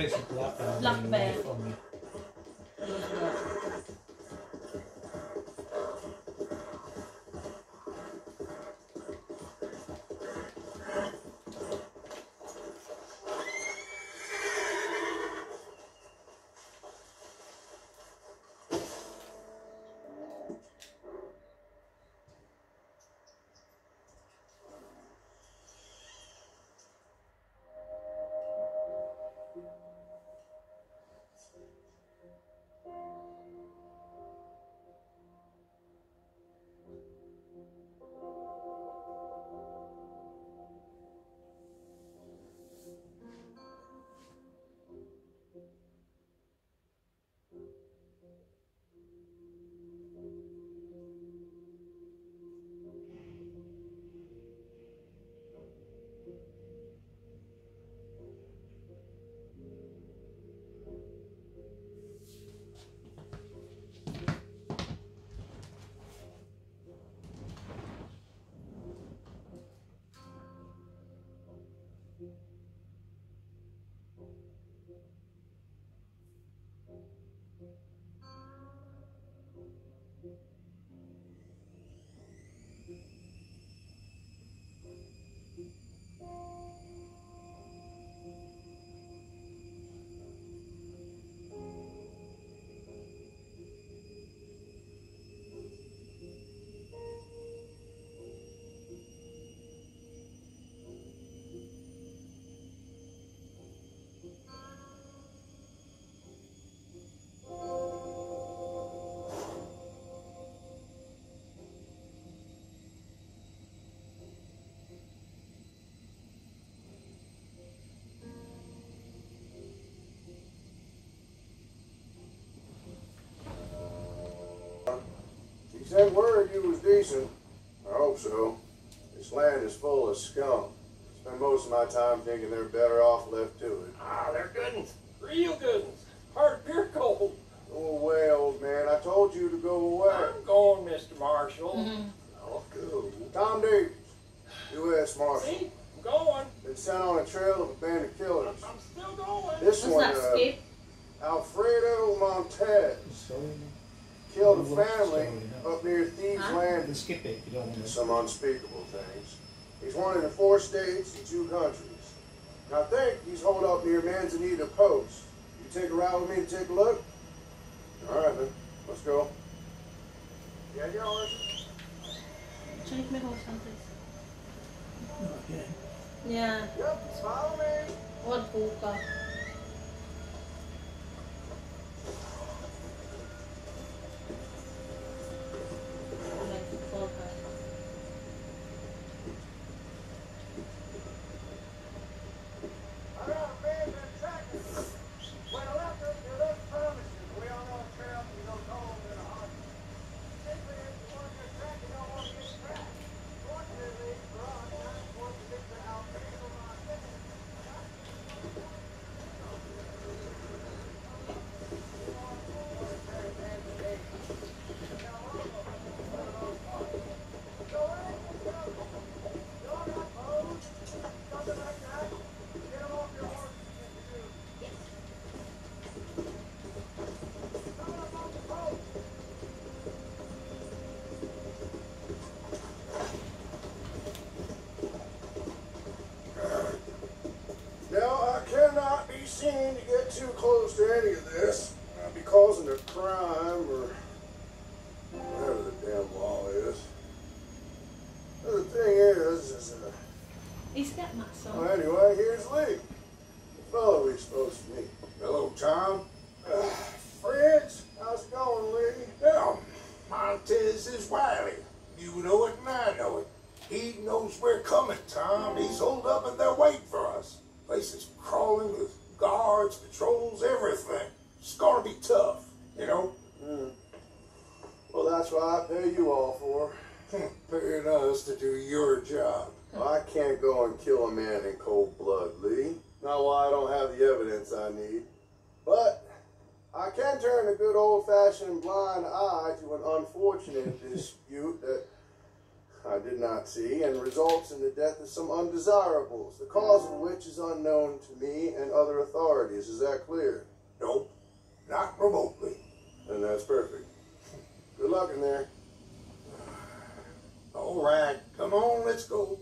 fix it black and Black bear. for me. He sent word you was decent. I hope so. This land is full of scum. Spend most of my time thinking they're better off left to it. Ah, they're good uns. Real good uns. Hard beer cold. Go away, old man. I told you to go away. I'm going, Mr. Marshall. I'll go. Tom Davies, U.S. Marshal. See? I'm going. Been sent on a trail of a band of killers. I'm still going. This Was one, that Skip? Alfredo Montez. Killed a family up near Thieves Landing. Just skip it if you don't want to. Some unspeakable things. He's wanted in 4 states and 2 countries. And I think he's holed up near Manzanita Post. You take a ride with me to take a look? All right, then. Let's go. Yeah, your horses. Can ik met ons aan Okay. Ja, Yep, follow me. wat boeken. Seen to get too close to any of this. I'd be causing a crime or whatever the damn law is. The thing is Is that my son? well, anyway, here's Lee, the fellow we're supposed to meet. Hello, Tom. Friends, how's it going, Lee? Yeah, Montez is wily. You know it and I know it. He knows we're coming, Tom. He's holed up and they're waiting for us. Place is crawling with guards, patrols, everything. It's gonna be tough, you know? Well, that's what I pay you all for. Paying us to do your job. Well, I can't go and kill a man in cold blood, Lee. Not while I don't have the evidence I need. But I can turn a good old-fashioned blind eye to an unfortunate dispute that I did not see, and results in the death of some undesirables, the cause of which is unknown to me and other authorities. Is that clear? Nope, not remotely. Then that's perfect. Good luck in there. All right, come on, let's go.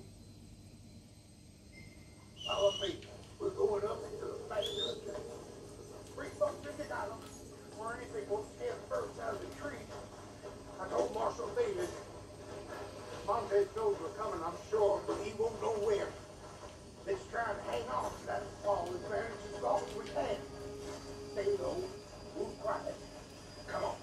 Follow me. We're going up into the pasture. $3.50 for anything wants to scare the birds out of the tree. I told Marshal David, Montez knows we're coming, I'm sure, but he won't know when. Let's try and hang on to that wall advantage as long as we can. Stay low, move quiet. Come on.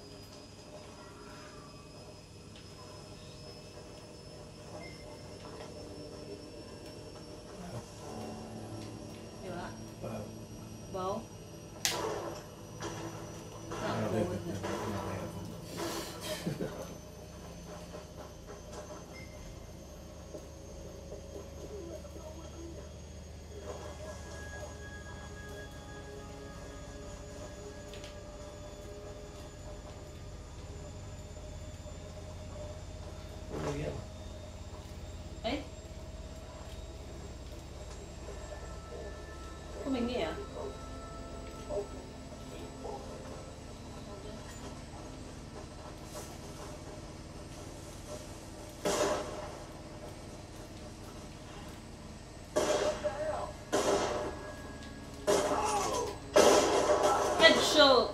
You like Wow. that? Bowl? Not No, a they bowl, have isn't it? them. Where do we go? Eh? Coming here. Headshot!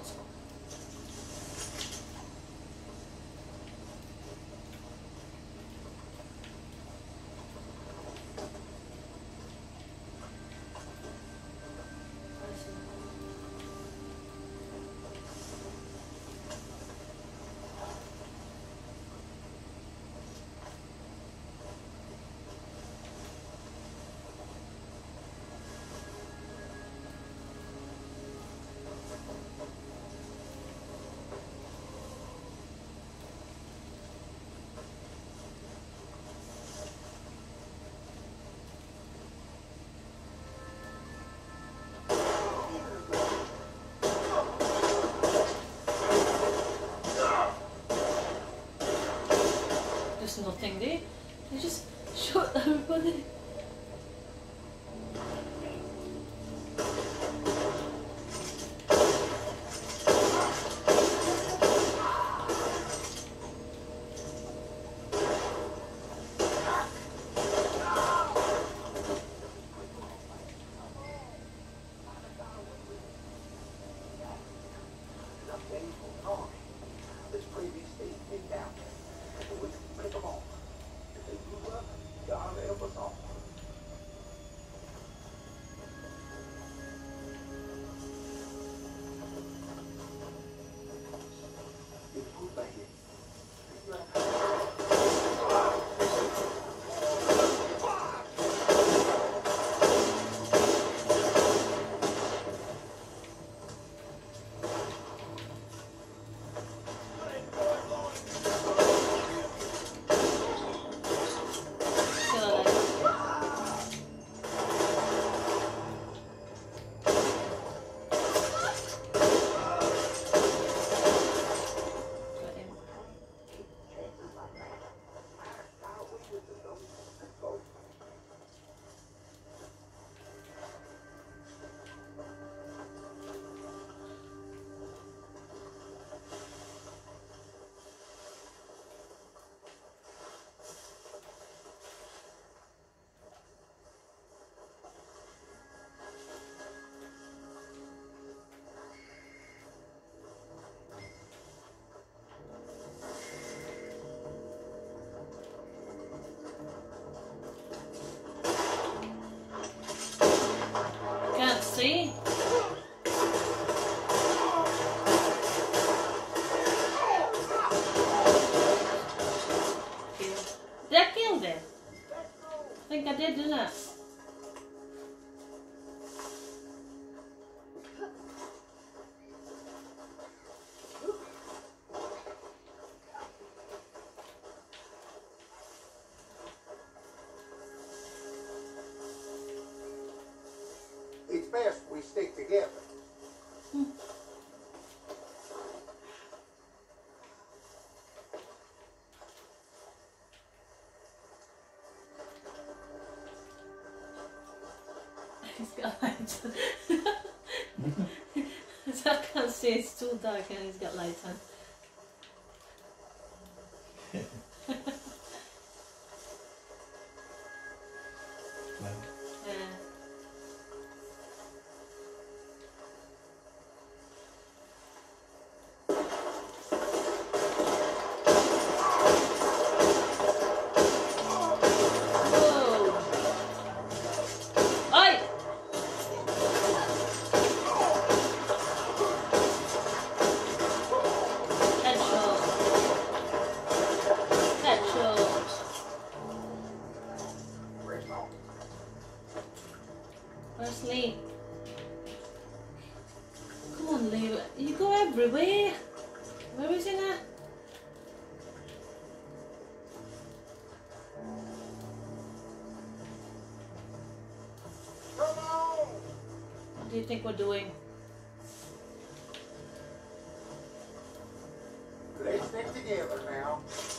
Just nothing there. They just shot everybody. This previous state came down. We can pick them off. If they blew up, God help us all. Can't see. Did I kill them? I think I did, didn't I? It's best we stick together. got lights on. So I can't see, it's too dark and he's got lights on. Yeah. Where's Lee? Come on, Lee. You go everywhere. Where is he now? Come on! What do you think we're doing? Let's stick together now.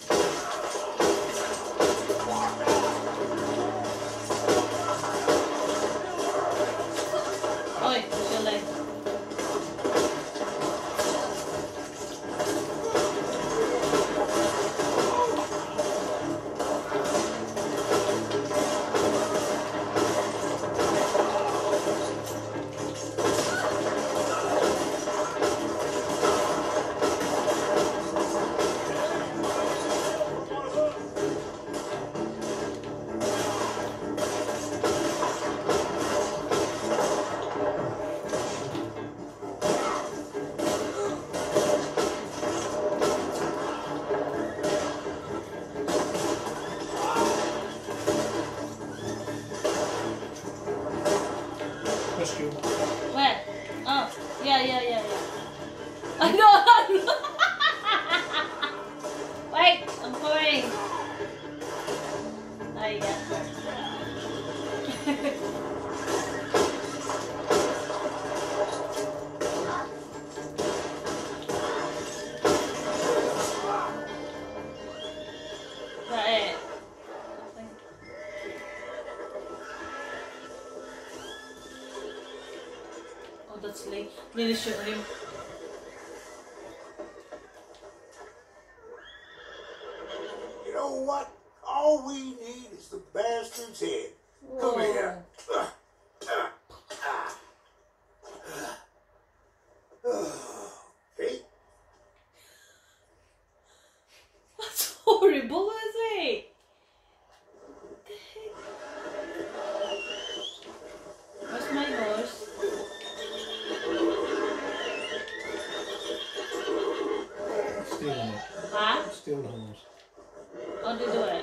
Oi, where's your leg? Where? Oh, yeah. I know. Wait, I'm pouring. There you go. Is that it? Oh, that's Lee. Nearly shot him. You know what? All we need is the bastard's head. Come here. Okay. That's horrible, is it? Where's my horse? Stealing it. Huh? Steal the horse. How do you do it?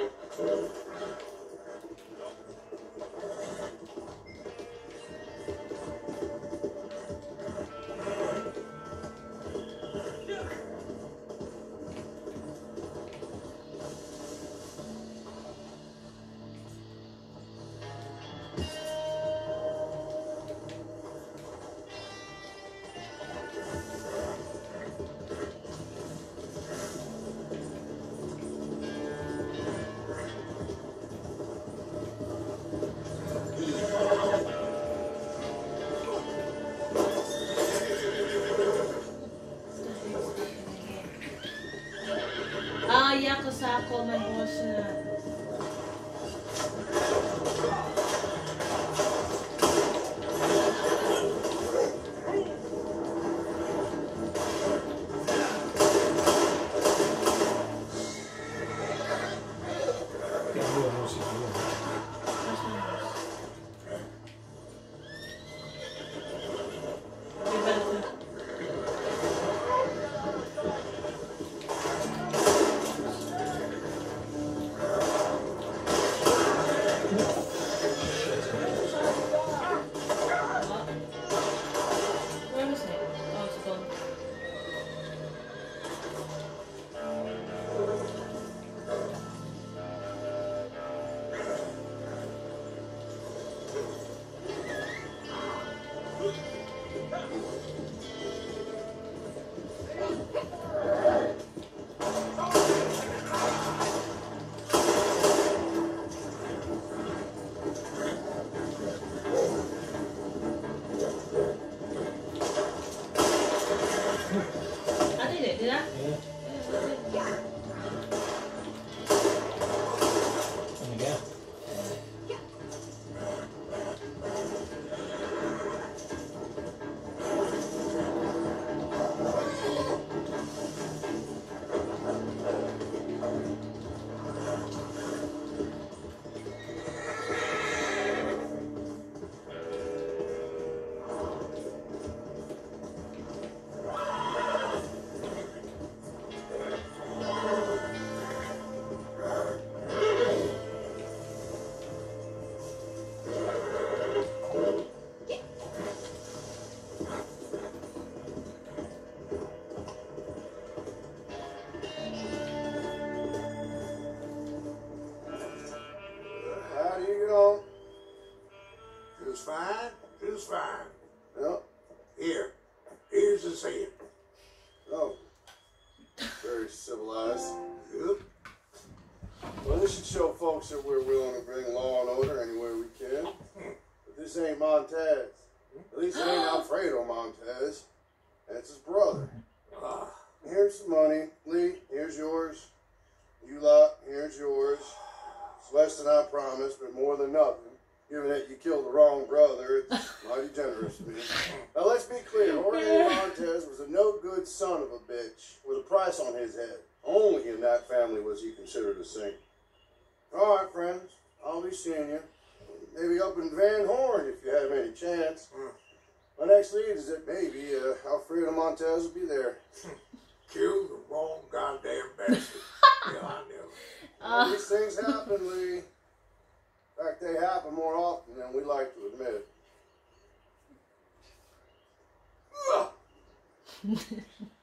Ah, yeah, because I called my horse. Get a real horse if you want. Where's my horse? You better. was fine. Yep. Here's his head. Oh. Very civilized. Yep. Well, this should show folks that we're willing to bring law and order anywhere we can. But this ain't Montez. At least it ain't Alfredo Montez. That's his brother. Here's some money. Lee, here's yours. You lot, here's yours. It's less than I promised, but more than nothing. Given that you killed the wrong brother, it's mighty generous of me. Now let's be clear. Jorge Montez was a no-good son of a bitch with a price on his head. Only in that family was he considered a saint. All right, friends. I'll be seeing you. Maybe up in Van Horn if you have any chance. My next lead is that maybe Alfredo Montez will be there. Killed the wrong goddamn bastard. Yeah, I knew. Well, these things happen, Lee. In fact, they happen more often than we like to admit.